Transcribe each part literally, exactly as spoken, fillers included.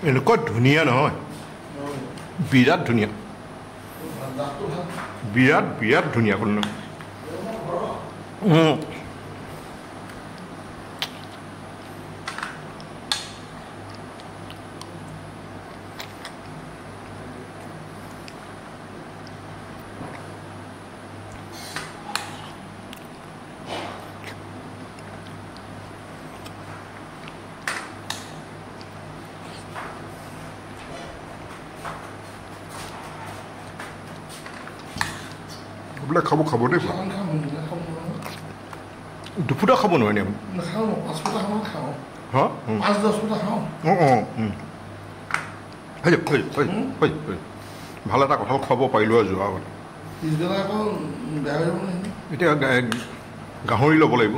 এনেকুৱা ধুনীয়া নহয় বিৰাট ধুনীয়া বিৰাট বিৰাট ধুনীয়া কোনো বোলে খাব খাব দেই দুফুটা খাব নোৱাৰি নি হা অঁ অঁ হৈ যাব হৈ যাব হৈ যাব ভাল এটা কঁঠাল খুৱাব পাৰিলোঁ আৰু যোৱা আগতে এতিয়া গাহৰি ল'ব লাগিব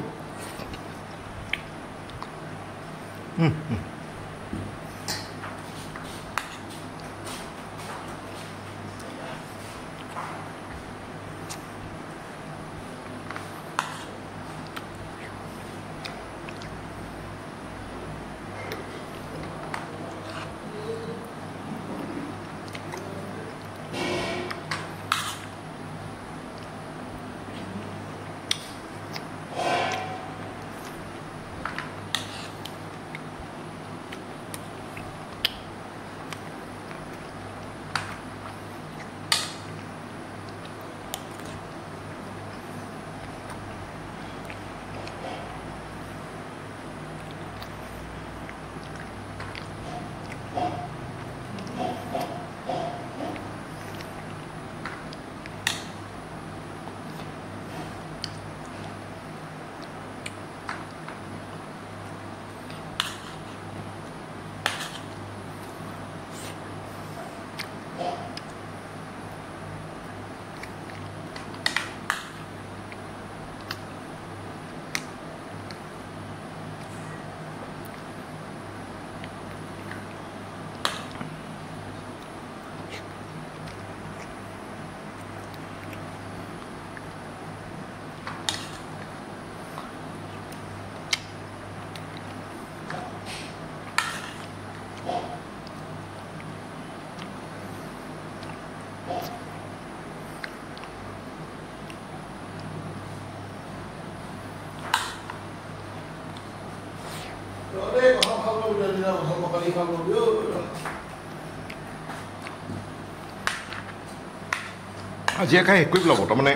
আজি খাই শেষ কৰি পেলাব তাৰমানে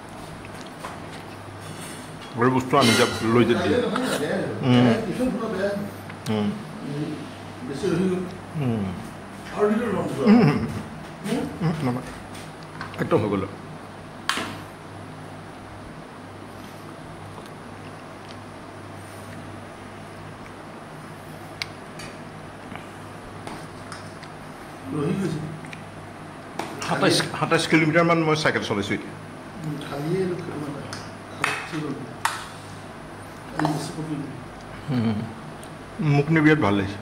আৰু বস্তু আনি যাব লৈ যে দিয়ে একদম হৈ গ'ল সাতাইছ সাতাইছ কিলোমিটাৰমান মই চাইকেল চলাইছোঁ এতিয়া মোক নি বিৰাট ভাল লাগিছে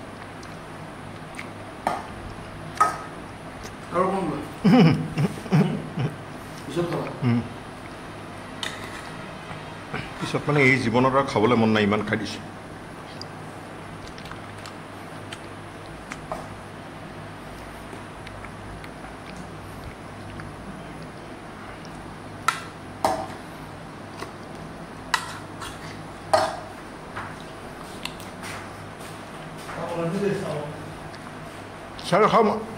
পিছত মানে এই জীৱনত আৰু খাবলৈ মন নাই ইমান খাই দিছোঁ Saya